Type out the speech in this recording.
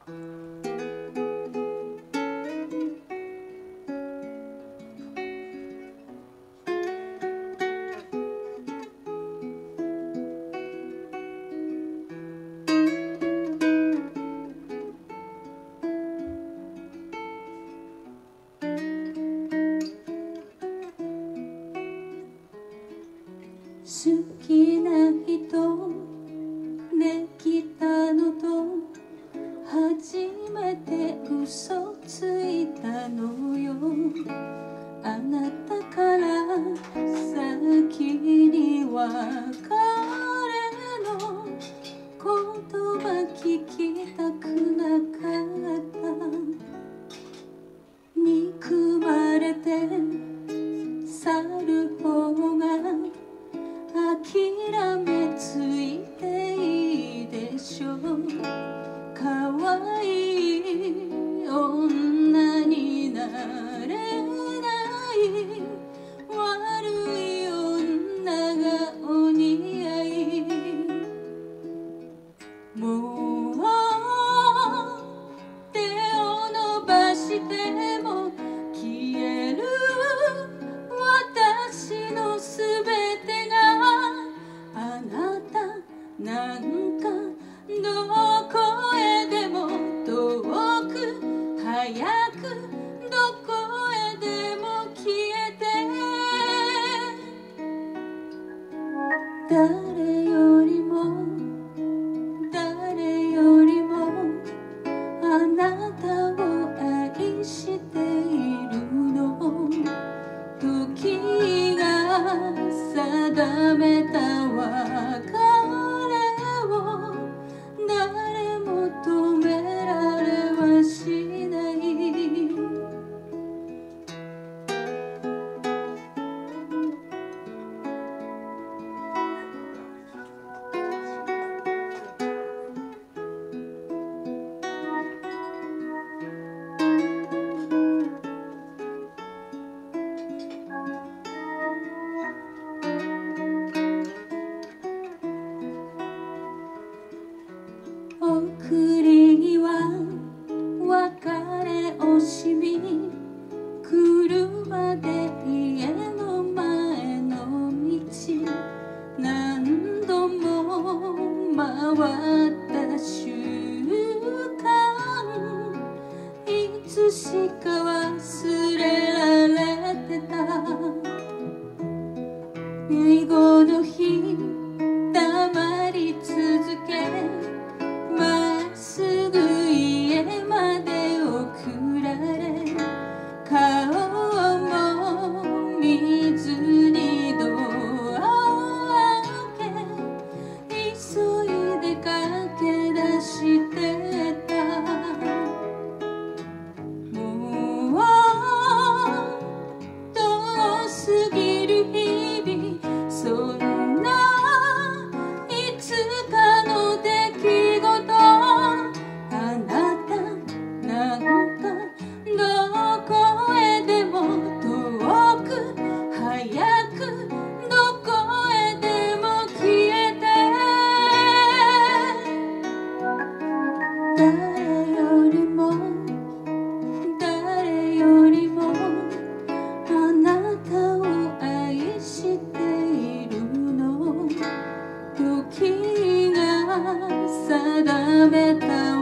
好きな人できたのと初めて嘘ついたのよ。あなたから先に別れの言葉聞きたくなかった。憎まれて去る方が諦めついていいでしょう。可愛い女になれない悪い女がお似合い。もう手を伸ばしても消える私のすべてがあなたなんかどこへでも遠く早くどこへでも消えて誰よりも誰よりもあなたを愛しているの。時が定めた別れを誰も止められはしない。送り際別れ惜しみ車で家の前の道何度も回った瞬間いつしか忘れられてた。最後の日黙り続けまっすぐ家まで送られ顔も見ずにドアを開け急いで駆け出してた。もう遠すぎる日々そんないつかの出来事あなたなんかどこへでも遠く早くどこへでも消えて誰よりも誰よりもあなたを愛しているの。時が定めた